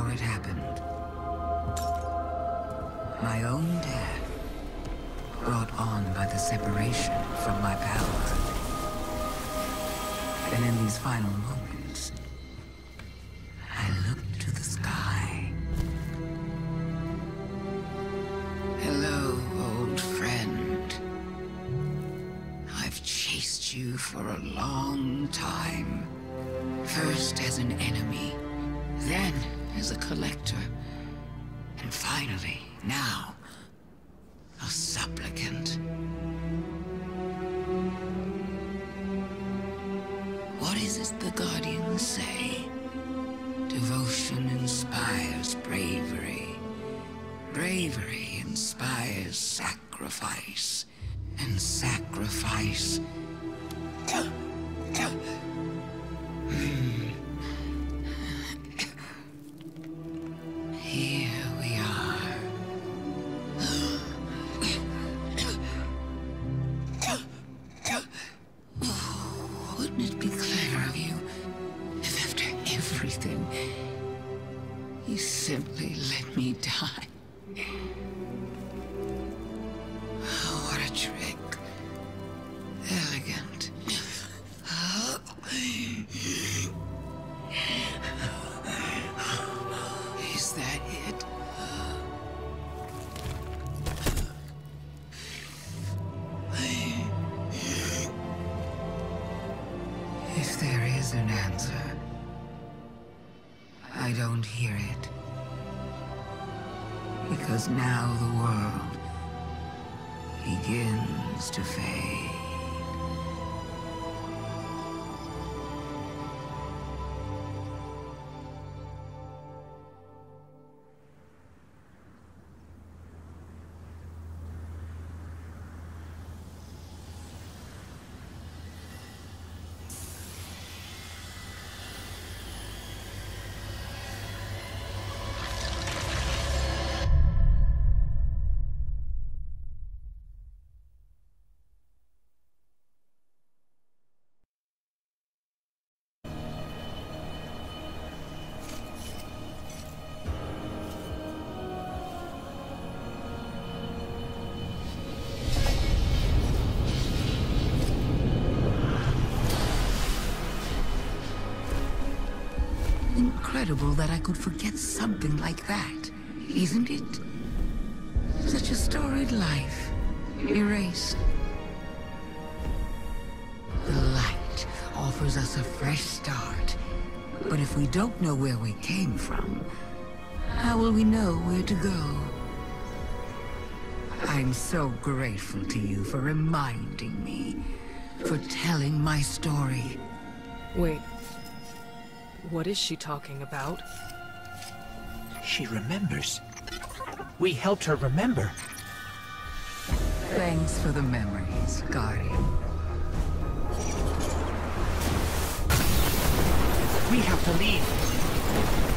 it happened. My own death, brought on by the separation from my power. And in these final moments, I looked to the sky. Hello, old friend. I've chased you for a long time. First as an enemy, then as a collector, and finally, now, a supplicant. What is it the Guardians say? Devotion inspires bravery. Bravery inspires sacrifice. And sacrifice... Here we are. Wouldn't it be clever of you if after everything, you simply let me die? Oh, what a trick. Elegant. Is that it? If there is an answer, I don't hear it. Because now the world begins to fade. Incredible that I could forget something like that, isn't it? Such a storied life, erased. The light offers us a fresh start, but if we don't know where we came from, how will we know where to go? I'm so grateful to you for reminding me, for telling my story. Wait. What is she talking about? She remembers. We helped her remember. Thanks for the memories, Guardian. We have to leave.